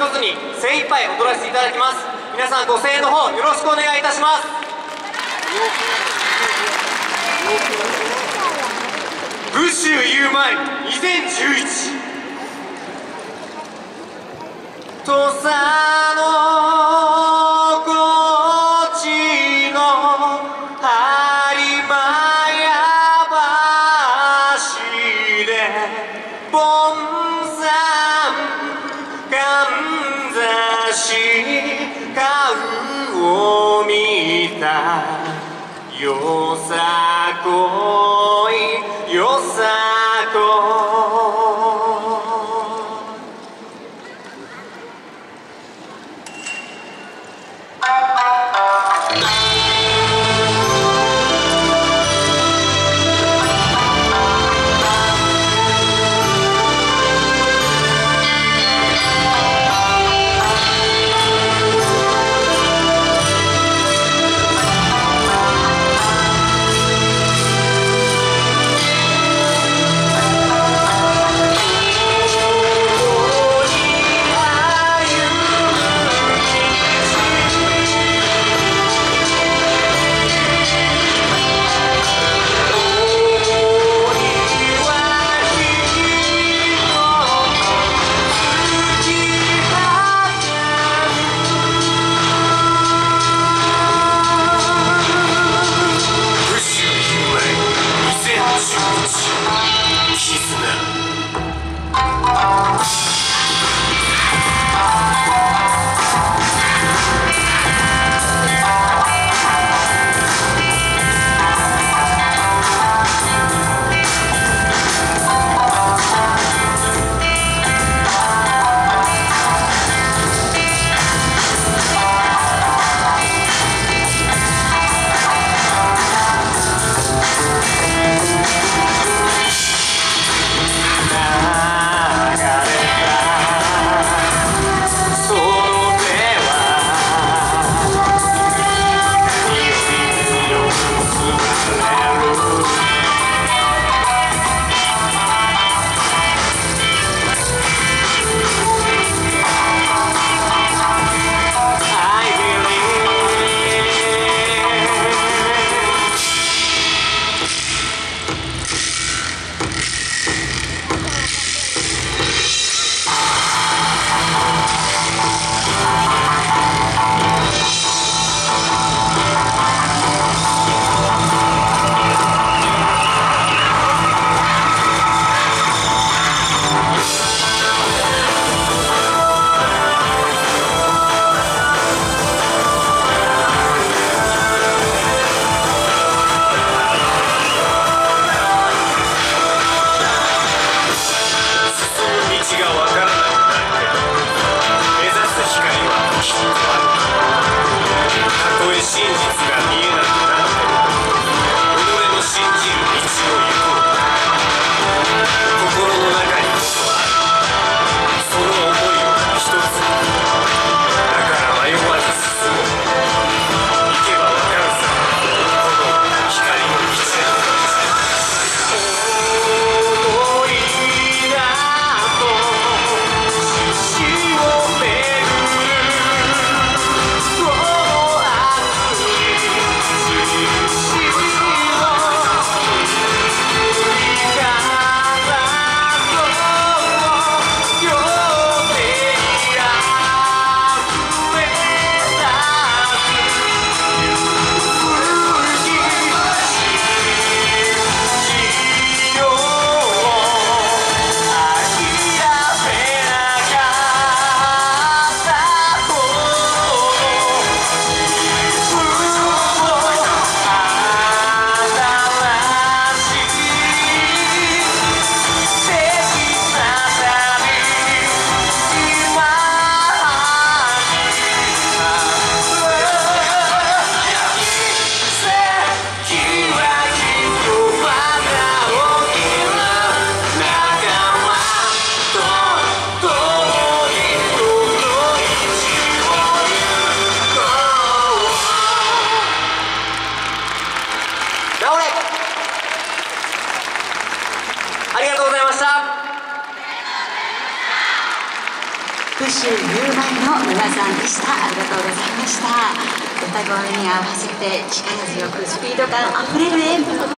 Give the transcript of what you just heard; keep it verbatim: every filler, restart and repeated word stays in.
つずに精一杯踊らせていただきます。皆さんご声援の方よろしくお願いいたします。武州ゆうまいにせんじゅういち、土佐の高知の播磨屋橋で盆山かんざし顔を見たよさこいよさこい。 うまいの皆さんでした。ありがとうございました。歌声に合わせて力強くスピード感あふれる演舞。